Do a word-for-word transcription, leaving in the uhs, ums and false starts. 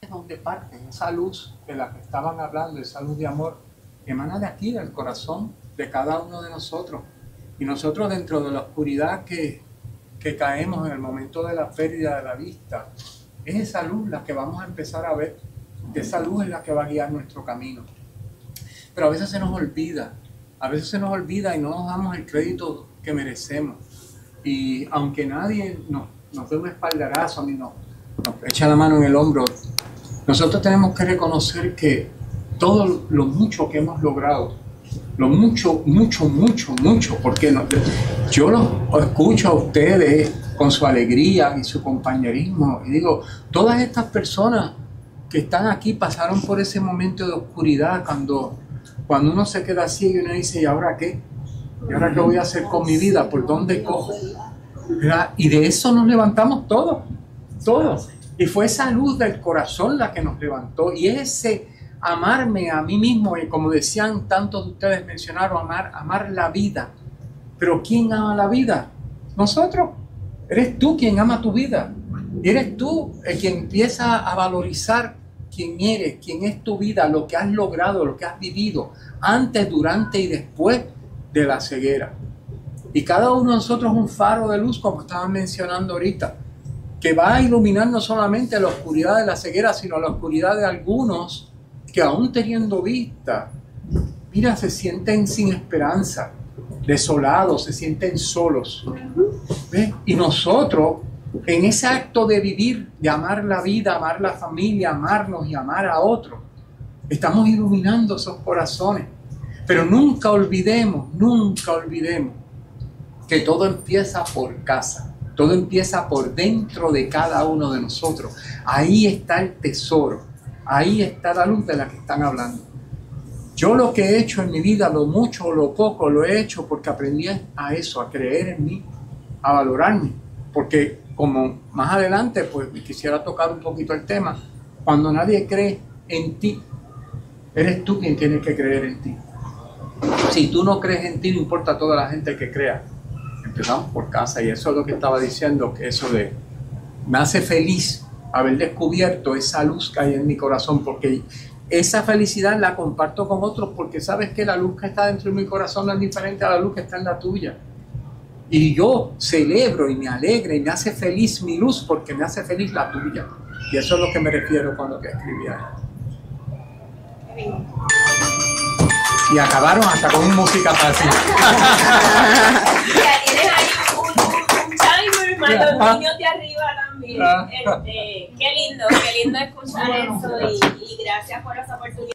donde parte esa luz de la que estaban hablando, esa luz de amor, emana de aquí, del corazón de cada uno de nosotros. Y nosotros, dentro de la oscuridad que, que caemos en el momento de la pérdida de la vista, es esa luz la que vamos a empezar a ver, esa luz es la que va a guiar nuestro camino. Pero a veces se nos olvida, a veces se nos olvida y no nos damos el crédito que merecemos. Y aunque nadie nos, nos dé un espaldarazo, ni nos, nos echa la mano en el hombro, nosotros tenemos que reconocer que todo lo mucho que hemos logrado, lo mucho, mucho, mucho, mucho, porque no, yo los escucho a ustedes con su alegría y su compañerismo, y digo, todas estas personas que están aquí pasaron por ese momento de oscuridad, cuando, cuando uno se queda ciego y uno dice, ¿y ahora qué? ¿Y ahora qué voy a hacer con mi vida? ¿Por dónde cojo? ¿Verdad? Y de eso nos levantamos todos, todos. Y fue esa luz del corazón la que nos levantó, y ese amarme a mí mismo, y como decían tantos de ustedes, mencionaron amar, amar la vida. Pero ¿quién ama la vida? Nosotros. Eres tú quien ama tu vida. Y eres tú el quien empieza a valorizar quién eres, quién es tu vida, lo que has logrado, lo que has vivido, antes, durante y después de la ceguera. Y cada uno de nosotros es un faro de luz, como estaban mencionando ahorita, que va a iluminar no solamente la oscuridad de la ceguera, sino la oscuridad de algunos que, aún teniendo vista, mira, se sienten sin esperanza, desolados, se sienten solos. ¿Ves? Y nosotros, en ese acto de vivir, de amar la vida, amar la familia, amarnos y amar a otros, estamos iluminando esos corazones. Pero nunca olvidemos, nunca olvidemos que todo empieza por casa. Todo empieza por dentro de cada uno de nosotros. Ahí está el tesoro. Ahí está la luz de la que están hablando. Yo lo que he hecho en mi vida, lo mucho o lo poco, lo he hecho porque aprendí a eso, a creer en mí, a valorarme. Porque como más adelante, pues quisiera tocar un poquito el tema, cuando nadie cree en ti, eres tú quien tiene que creer en ti. Si tú no crees en ti, no importa toda la gente que crea. Empezamos por casa, y eso es lo que estaba diciendo, que eso de me hace feliz haber descubierto esa luz que hay en mi corazón, porque esa felicidad la comparto con otros, porque sabes que la luz que está dentro de mi corazón no es diferente a la luz que está en la tuya. Y yo celebro y me alegra y me hace feliz mi luz, porque me hace feliz la tuya. Y eso es lo que me refiero cuando te escribía. Y acabaron hasta con una música fácil. Ya tienes ahí un, un, un timer más los niños de arriba también. Este, qué lindo, qué lindo escuchar eso, y, y gracias por esa oportunidad.